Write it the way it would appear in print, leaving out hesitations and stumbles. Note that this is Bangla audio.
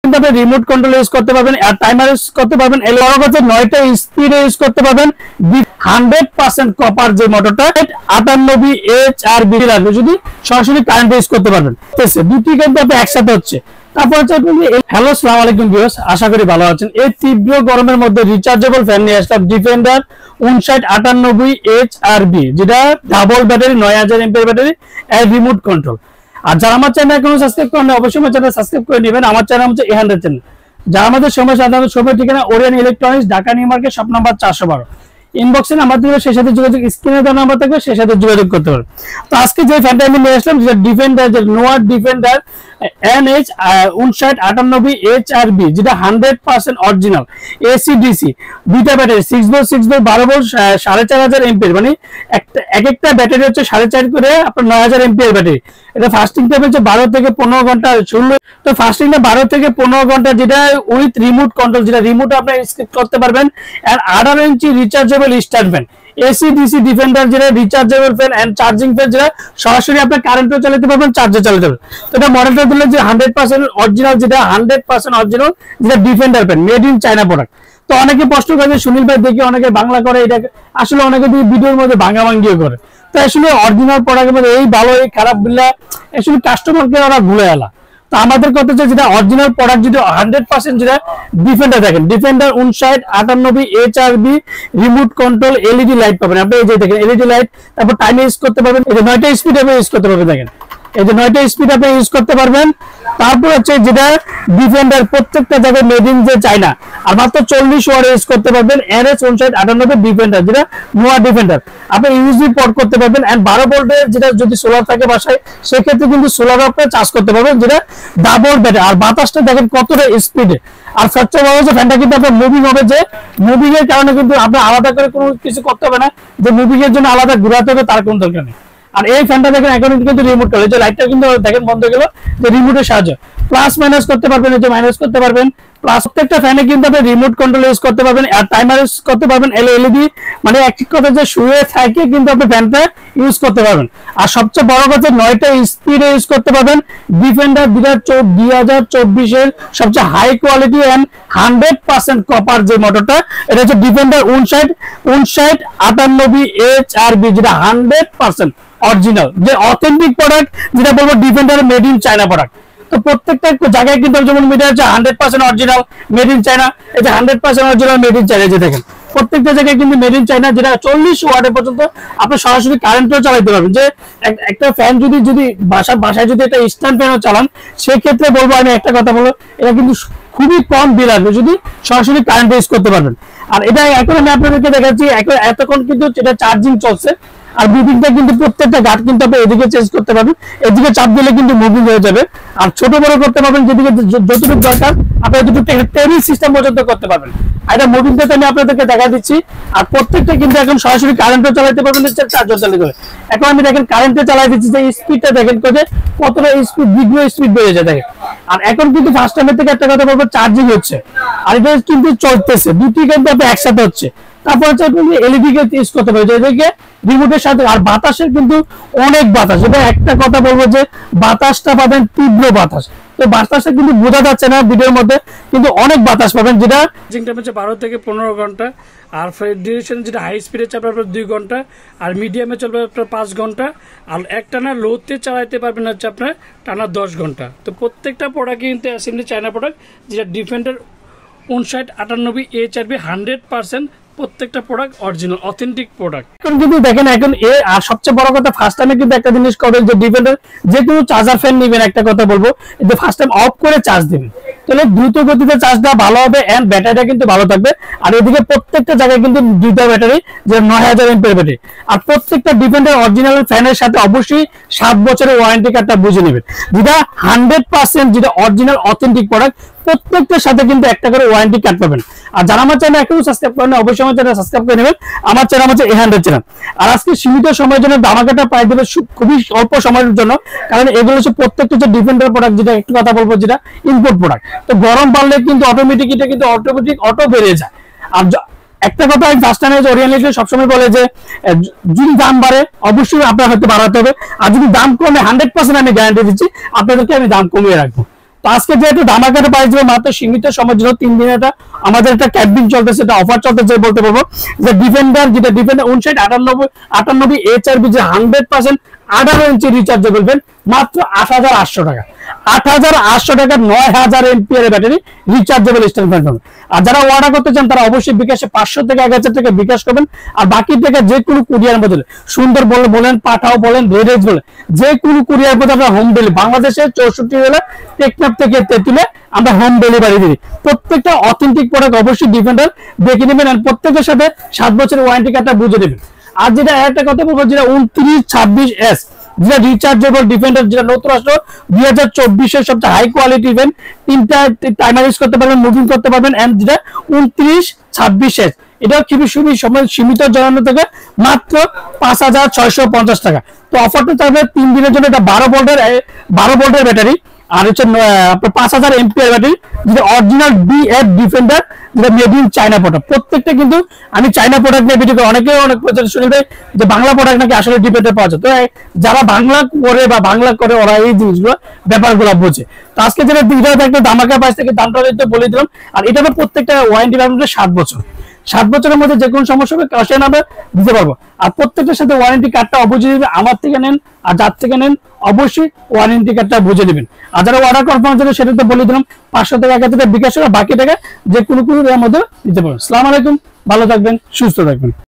আপনি রিমোট কন্ট্রোল ইউজ করতে পারবেন আর টাইমার ইউজ করতে পারবেন। এর বড় কথা 9টা স্পিডে ইউজ করতে পারবেন। 100% কপার যে মোটরটা 98 HRB লাগবে যদি সরাসরি কারেন্ট ইউজ করতে পারবেন। দুটি কিন্তু আপনি একসাথে হচ্ছে। তারপর হচ্ছে হ্যালো আসসালামু আলাইকুম ভিউয়ার্স, আশা করি ভালো আছেন। এই তীব্র গরমের মধ্যে রিচার্জেবল ফ্যান নিয়ে আসলাম ডিফেন্ডার 5998 HRB, যেটা ডাবল ব্যাটারি 9000 এমপিআর ব্যাটারি এর রিমোট কন্ট্রোল। আর যারা আমার চ্যানেল এখনো সাবস্ক্রাইব করেন অবশ্যই আমার চ্যানেল সাবস্ক্রাইব করে নেবেন। আমার চ্যানেল হচ্ছে এ100 চ্যানেল। যারা আমাদের সময় সাধারণত সময় ঠিকানা Orion electronics, Dhaka new market, shop number 412। ইনবক্সে নাম্বার দিলে সেই সাথে যোগাযোগ, স্ক্রিনে দেওয়া নাম্বার থাকবে সেই সাথে যোগাযোগ করতে পারবেন। তো আজকে যে ফ্যানটা আমি নিয়ে আসলাম যেটা ডিফেন্ডার, যে নোয়া ডিফেন্ডার NH 5998 HRB, যেটা 100% অরিজিনাল এসি ডিসি দুইটা battery 6 volt 6 volt 12 volt 4500 MPR, মানে একটা ব্যাটারি হচ্ছে 4.5 করে আপনার 9000 এমপিআর ব্যাটারি। এটা ফাস্টিং টাইম হচ্ছে 12 থেকে 15 ঘন্টা শুনলো। তো ফাস্টিংটা 12 থেকে 15 ঘন্টা, যেটা উইথ রিমোট কন্ট্রোল, যেটা রিমোট আপনি স্কিপ করতে পারবেন। আর 18 inch rechargeable stand fan AC DC defender, যেটা rechargeable fan and charging fan, যেটা সরাসরি আপনি কারেন্টও চালাতে পারবেন, চার্জে চালাতে পারবেন। তো এটা মডেলটা দিলে যে 100% অরিজিনাল, যেটা 100% অরিজিনাল, যেটা defender fan made in China product. তো অনেকে প্রশ্ন করে সুনীল ভাই দেখি অনেকে বাংলা করে, এটা আসলে অনেকে ভিডিওর মধ্যে ভাঙাভাঙ্গিও করে। তো আসলে অরিজিনাল প্রোডাক্টের মধ্যে এই ভালো এই খারাপ গুলা আসলে কাস্টমারকে ওরা ভুলে এলা। তো আমাদের কথা হচ্ছে যেটা অরিজিনাল প্রোডাক্ট, যেটা 100% যেটা ডিফেন্ডার, দেখেন defender 5998 HRB remote control LED light পাবেন আপনি। এই যে দেখেন এলইডি লাইট, তারপর টাইমে ইউজ করতে পারবেন। এই যে 9টা স্পিড আপনি ইউজ করতে পারবেন, দেখেন এই যে 9টা স্পিড আপনি ইউজ করতে পারবেন। তারপর হচ্ছে যেটা ডিফেন্ডার প্রত্যেকটা জায়গায় মেড ইন যে চায়না, আর মাত্র 40 ওয়াট ইউজ করতে পারবেন। NH 5998 ডিফেন্ডার, যেটা নোয়া ডিফেন্ডার আপনি ইউএসবি পোর্ট করতে পারবেন। এন্ড 12 ভোল্টের যেটা যদি সোলার থাকে বাসায়, সেক্ষেত্রে কিন্তু সোলার আপনি চার্জ করতে পারবেন, যেটা ডাবল ব্যাটারি। আর বাতাসটা দেখেন কতটা স্পিডে। আর সবচেয়ে বড় হচ্ছে ফ্যানটা কিন্তু আপনার মুভিং হবে, যে মুভিং এর কারণে কিন্তু আপনার আলাদা করে কোনো কিছু করতে হবে না, যে মুভিং এর জন্য আলাদা ঘুরাতে হবে তার কোনো দরকার নেই। আর এই ফ্যানটা দেখেন এখন কিন্তু রিমোট করে, যে লাইটটা কিন্তু দেখেন বন্ধ হয়ে গেল, যে রিমোটের সাহায্যে প্লাস মাইনাস করতে পারবেন, এই যে মাইনাস করতে পারবেন। প্লাস প্রত্যেকটা ফ্যানে কিন্তু আপনি রিমোট কন্ট্রোল ইউজ করতে পারবেন আর টাইমার ইউজ করতে পারবেন। এলইডি মানে এক কথা যে শুয়ে থাকে কিন্তু আপনি ফ্যানটা ইউজ করতে পারবেন। আর সবচেয়ে বড় কথা 9টা স্পিডে ইউজ করতে পারবেন। ডিফেন্ডার 2024 এর সবচেয়ে হাই কোয়ালিটি এন্ড 100% কপার যে মোটরটা, এটা হচ্ছে ডিফেন্ডার 5998 HRB, যেটা 100% অরিজিনাল, যে অথেন্টিক প্রোডাক্ট, যেটা বলবো defender made in China product. তো প্রত্যেকটা জায়গায় কিন্তু যেমন মিটার হচ্ছে 100% অরিজিনাল মেড ইন চায়না, এই যে 100% অরিজিনাল মেড ইন চায়না, যে দেখেন প্রত্যেকটা জায়গায় কিন্তু মেড ইন চায়না, যেটা 40 ওয়াটের পর্যন্ত আপনি সরাসরি কারেন্টও চালাতে পারবেন। যে একটা ফ্যান যদি বাসায় যদি একটা স্ট্যান্ড ফ্যানও চালান, সেক্ষেত্রে বলবো আমি একটা কথা বলবো, এটা কিন্তু খুবই কম বিল আসবে যদি সরাসরি কারেন্ট ইউজ করতে পারবেন। আর এটা এখন আমি আপনাদেরকে দেখাচ্ছি, এতক্ষণ কিন্তু এটা চার্জিং চলছে। আর মুভিংটা কিন্তু প্রত্যেকটা গার্ড কিন্তু আপনি এদিকে চেঞ্জ করতে পারবেন, এদিকে চাপ দিলে কিন্তু মুভিং হয়ে যাবে। আর ছোট বড় করতে পারবেন, যেদিকে যতটুকু দরকার আপনি যতটুকু টেবিল সিস্টেম পর্যন্ত করতে পারবেন। আর এটা মুভিংটা আমি আপনাদেরকে দেখা দিচ্ছি। আর প্রত্যেকটা কিন্তু এখন সরাসরি কারেন্টও চালাতে পারবেন, চার্জার চালিত করে। এখন আমি দেখেন কারেন্টে চালাই দিচ্ছি, যে স্পিডটা দেখেন কতটা স্পিড, দ্বিগুণ স্পিড বেড়ে যায় দেখেন। আর এখন কিন্তু ফার্স্ট টাইমের থেকে একটা কথা বলবো, চার্জিং হচ্ছে আর এটা কিন্তু চলতেছে, দুটি কিন্তু আপনি একসাথে হচ্ছে। তারপর হচ্ছে আপনি এলইডি কে ইউজ করতে পারবেন, যেদিকে রিমোটের সাথে। আর বাতাসের কিন্তু অনেক বাতাস, এটা একটা কথা বলবো যে বাতাসটা পাবেন তীব্র বাতাস। তো বাতাসটা কিন্তু বোঝা যাচ্ছে না ভিডিওর মধ্যে, কিন্তু অনেক বাতাস পাবেন, যেটা চার্জিং টাইম হচ্ছে 12 থেকে 15 ঘন্টা। আর ডিউরেশন যেটা হাই স্পিডে চালাবে আপনার 2 ঘন্টা, আর মিডিয়ামে চলবে আপনার 5 ঘন্টা, আর একটানা লোতে চালাতে পারবেন হচ্ছে আপনার টানা 10 ঘন্টা। তো প্রত্যেকটা প্রোডাক্ট কিন্তু অ্যাসেম্বলি চায়না প্রোডাক্ট, যেটা ডিফেন্ডার 5998 HRB 100% প্রত্যেকটা প্রোডাক্ট অরিজিনাল অথেন্টিক প্রোডাক্ট। এখন কিন্তু দেখেন এখন আর সবচেয়ে বড় কথা ফার্স্ট টাইমে কিন্তু একটা জিনিস করবেন, যে ডিফেন্ডার যে কোনো চার্জার ফ্যান নেবেন, একটা কথা বলবো যে ফার্স্ট টাইম অফ করে চার্জ দিবেন, তাহলে দ্রুত গতিতে চার্জ দেওয়া ভালো হবে এন্ড ব্যাটারিটা কিন্তু ভালো থাকবে। আর এদিকে প্রত্যেকটা জায়গায় কিন্তু দুইটা ব্যাটারি, যে 9000 এমপিআর ব্যাটারি। আর প্রত্যেকটা ডিফেন্ডার অরিজিনাল ফ্যানের সাথে অবশ্যই 7 বছরের ওয়ারেন্টি কার্ডটা বুঝে নেবেন, যেটা 100% যেটা অরিজিনাল অথেন্টিক প্রোডাক্ট। প্রত্যেকটার সাথে কিন্তু একটা করে ওয়ারেন্টি কার্ড পাবেন। আর যারা আমার চ্যানেল এখনো সাবস্ক্রাইব করেন অবশ্যই আমার চ্যানেল সাবস্ক্রাইব করে নেবেন। আমার চ্যানেল হচ্ছে এ100 চ্যানেল। আর আজকে সীমিত সময়ের জন্য ধামাকাটা প্রাইস দেবে, খুবই অল্প সময়ের জন্য, কারণ এগুলো হচ্ছে প্রত্যেকটা হচ্ছে ডিফেন্ডার প্রোডাক্ট, যেটা একটু কথা বলবো যেটা ইম্পোর্ট প্রোডাক্ট। তো গরম বাড়লে কিন্তু অটোমেটিক এটা কিন্তু অটো বেড়ে যায়। আর একটা কথা আমি ফার্স্ট টাইমে ওরিয়ন ইলেকট্রিক সবসময় বলে যে যদি দাম বাড়ে অবশ্যই আপনার হয়তো বাড়াতে হবে, আর যদি দাম কমে 100% আমি গ্যারান্টি দিচ্ছি আপনাদেরকে আমি দাম কমিয়ে রাখবো। তো আজকে যেহেতু ধামাকাটা প্রাইস দেবো মাত্র সীমিত সময়ের জন্য 3 দিনের একটা আমাদের একটা ক্যাম্পিং চলতেছে, এটা অফার চলতেছে বলতে পারবো। যে ডিফেন্ডার 59 HRB যে 100% 18 ইঞ্চি রিচার্জেবল ফ্যান মাত্র 8800 টাকা। 8800 টাকা 9000 MPR battery rechargeable stand fan. আর যারা অর্ডার করতে চান তারা অবশ্যই বিকাশে 500 থেকে 1000 টাকা বিকাশ করবেন। আর বাকি টাকা যে কোনো কুরিয়ার বদলে সুন্দর বলেন, পাঠাও বলেন, রেডেজ বলেন, যে কোনো কুরিয়ার বদলে আমরা হোম ডেলিভারি বাংলাদেশে 64 জেলা টেকনাফ থেকে তেতুলে আমরা হোম ডেলিভারি দিই। প্রত্যেকটা অথেন্টিক প্রোডাক্ট অবশ্যই ডিফেন্ডার দেখে নেবেন, আর প্রত্যেকের সাথে 7 বছরের ওয়ারেন্টি কার্ডটা বুঝে নেবেন। আর যেটা একটা কথা বলবো, যেটা 2926S যেটা রিচার্জেবল ডিফেন্ডার, যেটা নতুন আসলো 2024-এর সবচেয়ে হাই কোয়ালিটি ইভেন্ট, 3টা টাইমার ইউজ করতে পারবেন, মুভিং করতে পারবেন। এন্ড যেটা 2926S এটা খুবই সময় সীমিত জানানো থেকে মাত্র 5650 টাকা। তো অফারটা থাকবে 3 দিনের জন্য। এটা 12 ভোল্টের ব্যাটারি, আর হচ্ছে আপনার 5000 এমপিআর ব্যাটারি, যেটা অরিজিনাল BF ডিফেন্ডার, যেটা মেড ইন চায়না প্রোডাক্ট। প্রত্যেকটা কিন্তু আমি চায়না প্রোডাক্ট নিয়ে ভিডিও অনেকে অনেক শুনবে যে বাংলা প্রোডাক্ট নাকি আসলে ডিফেন্ডার পাওয়া যায়। তো যারা বাংলা করে ওরা এই জিনিসগুলো ব্যাপারগুলো বোঝে। তো আজকে যেটা ভিডিওতে একটা ধামাকা প্রাইস থেকে দামটা বলে দিলাম। আর এটা প্রত্যেকটা ওয়ারেন্টি পাবেন 7 বছর। 7 বছরের মধ্যে যে কোনো সমস্যা হবে কাস্টমার আমরা দিতে পারবো। আর প্রত্যেকটার সাথে ওয়ারেন্টি কার্ডটা অবশ্যই দিবেন, আমার থেকে নেন আর যার থেকে নেন অবশ্যই ওয়ারেন্টি কার্ডটা বুঝে নেবেন। আর যারা অর্ডার কনফার্ম করে সেটা তো বলে দিলাম 500 থেকে 1000 টাকা বিকাশ করে বাকি টাকা যে কোনো এর মধ্যে দিতে পারবেন। আসসালামু আলাইকুম, ভালো থাকবেন, সুস্থ থাকবেন।